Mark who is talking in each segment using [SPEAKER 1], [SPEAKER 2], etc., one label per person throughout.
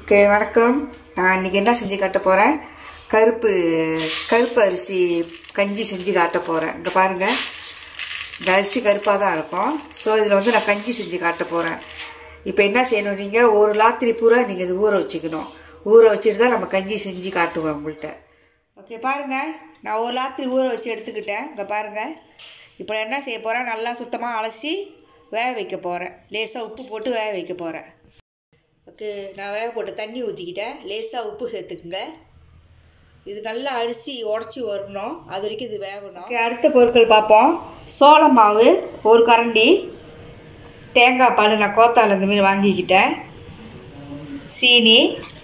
[SPEAKER 1] Okay வணக்கம். நான் இன்றைக்கி என்ன செஞ்சு காட்ட போகிறேன், கருப்பு அரிசி கஞ்சி செஞ்சு காட்ட போகிறேன். இங்கே பாருங்கள், இந்த அரிசி கருப்பாக தான் இருக்கும். ஸோ இதில் வந்து நான் கஞ்சி செஞ்சு காட்ட போகிறேன். இப்போ என்ன செய்யணும், நீங்கள் ஒரு ராத்திரி பூரா நீங்கள் இது ஊற வச்சுக்கணும். ஊற வச்சுட்டு தான் நம்ம கஞ்சி செஞ்சு காட்டுவோம் உங்கள்கிட்ட. ஓகே பாருங்கள், நான் ஒரு ராத்திரி ஊற வச்சு எடுத்துக்கிட்டேன். இங்கே பாருங்கள், இப்போ என்ன செய்ய போகிறேன், நல்லா சுத்தமாக அலசி வேக வைக்க போகிறேன். லேசாக உப்பு போட்டு வேக வைக்க போகிறேன். ஓகே, நான் வேக போட்டு தண்ணி ஊற்றிக்கிட்டேன். லேசாக உப்பு சேர்த்துக்குங்க. இது நல்லா அரிசி உடச்சி வரணும், அது வரைக்கும் இது வேகணும். ஓகே, அடுத்த பொருட்கள் பார்ப்போம். சோள மாவு ஒரு கரண்டி, தேங்காய் பால் நான் கோத்தால் இந்த மாதிரி வாங்கிக்கிட்டேன், சீனி,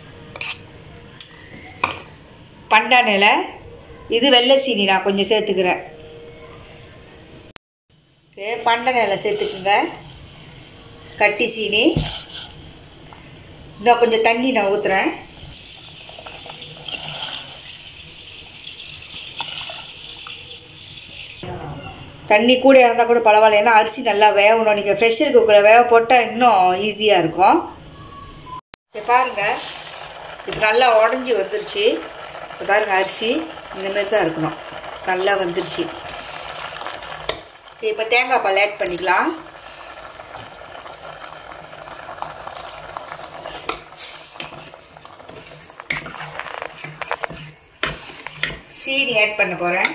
[SPEAKER 1] பண்டான் இலை, இது வெள்ளை சீனி நான் கொஞ்சம் சேர்த்துக்கிறேன். ஓகே, பண்டான் இலை சேர்த்துக்குங்க, கட்டி சீனி, இன்னும் கொஞ்சம் தண்ணி நான் ஊற்றுறேன். தண்ணி கூட இருந்தால் கூட பரவாயில்ல, ஏன்னா அரிசி நல்லா வேகணும். நீங்கள் ப்ரெஷர் குக்கரில் வேக போட்டால் இன்னும் ஈஸியாக இருக்கும். இப்போ பாருங்கள், இது நல்லா உடஞ்சி வந்துருச்சு. இப்போ பாருங்கள், அரிசி இந்தமாரி தான் இருக்கணும், நல்லா வந்துருச்சு. இப்போ தேங்காய் பால் ஆட் பண்ணிக்கலாம். சீனி ஆட் பண்ண போகிறேன்.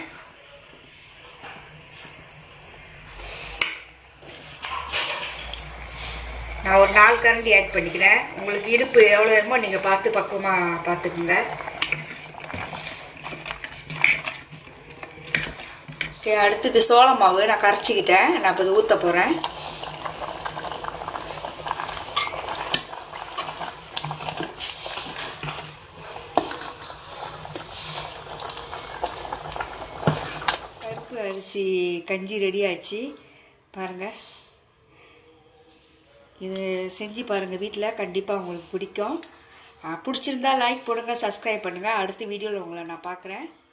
[SPEAKER 1] நான் ஒரு 4 கரண்டி ஆட் பண்ணிக்கிறேன். உங்களுக்கு இனிப்பு எவ்வளோ வேணுமோ நீங்கள் பார்த்து பக்குவமாக பார்த்துக்குங்க. ஓகே, அடுத்தது சோள மாவு நான் கரைச்சிக்கிட்டேன். நான் இப்போ இது ஊற்ற போகிறேன். கருப்பு அரிசி கஞ்சி ரெடி ஆச்சு. பாருங்கள், இது செஞ்சு பாருங்கள் வீட்டில், கண்டிப்பாக உங்களுக்கு பிடிக்கும். பிடிச்சிருந்தா லைக் போடுங்க, சப்ஸ்கிரைப் பண்ணுங்கள். அடுத்த வீடியோவில் உங்களை நான் பார்க்குறேன்.